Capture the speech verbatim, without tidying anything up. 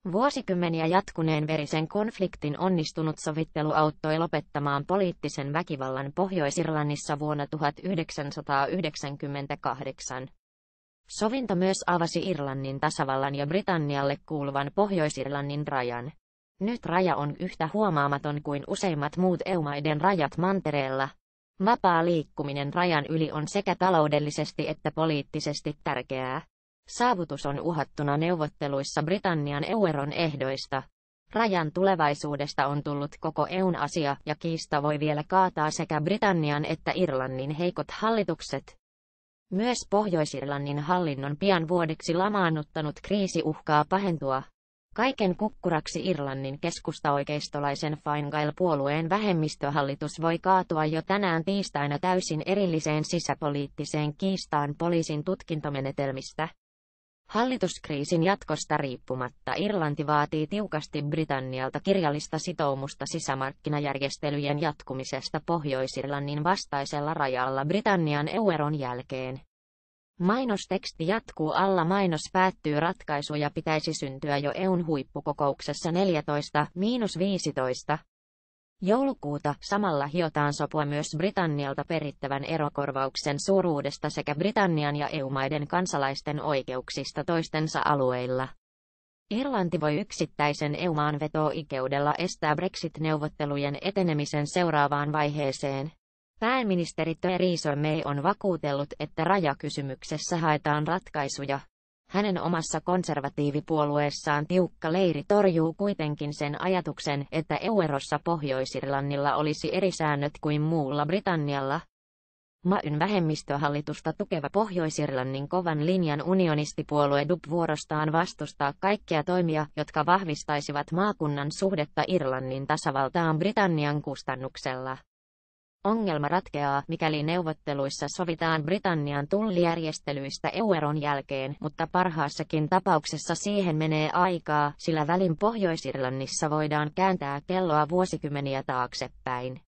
Vuosikymmeniä jatkuneen verisen konfliktin onnistunut sovittelu auttoi lopettamaan poliittisen väkivallan Pohjois-Irlannissa vuonna tuhatyhdeksänsataayhdeksänkymmentäkahdeksan. Sovinto myös avasi Irlannin tasavallan ja Britannialle kuuluvan Pohjois-Irlannin rajan. Nyt raja on yhtä huomaamaton kuin useimmat muut E U-maiden rajat mantereella. Vapaa liikkuminen rajan yli on sekä taloudellisesti että poliittisesti tärkeää. Saavutus on uhattuna neuvotteluissa Britannian E U-eron ehdoista. Rajan tulevaisuudesta on tullut koko E U:n asia, ja kiista voi vielä kaataa sekä Britannian että Irlannin heikot hallitukset. Myös Pohjois-Irlannin hallinnon pian vuodeksi lamaannuttanut kriisi uhkaa pahentua. Kaiken kukkuraksi Irlannin keskustaoikeistolaisen Fine Gael-puolueen vähemmistöhallitus voi kaatua jo tänään tiistaina täysin erilliseen sisäpoliittiseen kiistaan poliisin tutkintomenetelmistä. Hallituskriisin jatkosta riippumatta Irlanti vaatii tiukasti Britannialta kirjallista sitoumusta sisämarkkinajärjestelyjen jatkumisesta Pohjois-Irlannin vastaisella rajalla Britannian E U-eron jälkeen. Mainosteksti jatkuu alla mainos päättyy ratkaisuja pitäisi syntyä jo E U:n huippukokouksessa neljätoista viisitoista. Joulukuuta samalla hiotaan sopua myös Britannialta perittävän erokorvauksen suuruudesta sekä Britannian ja E U-maiden kansalaisten oikeuksista toistensa alueilla. Irlanti voi yksittäisen E U-maan veto-oikeudella estää Brexit-neuvottelujen etenemisen seuraavaan vaiheeseen. Pääministeri Theresa May on vakuutellut, että rajakysymyksessä haetaan ratkaisuja. Hänen omassa konservatiivipuolueessaan tiukka leiri torjuu kuitenkin sen ajatuksen, että E U-erossa Pohjois-Irlannilla olisi eri säännöt kuin muulla Britannialla. Mayn vähemmistöhallitusta tukeva Pohjois-Irlannin kovan linjan unionistipuolue D U P vuorostaan vastustaa kaikkia toimia, jotka vahvistaisivat maakunnan suhdetta Irlannin tasavaltaan Britannian kustannuksella. Ongelma ratkeaa, mikäli neuvotteluissa sovitaan Britannian tullijärjestelyistä E U-eron jälkeen, mutta parhaassakin tapauksessa siihen menee aikaa, sillä välin Pohjois-Irlannissa voidaan kääntää kelloa vuosikymmeniä taaksepäin.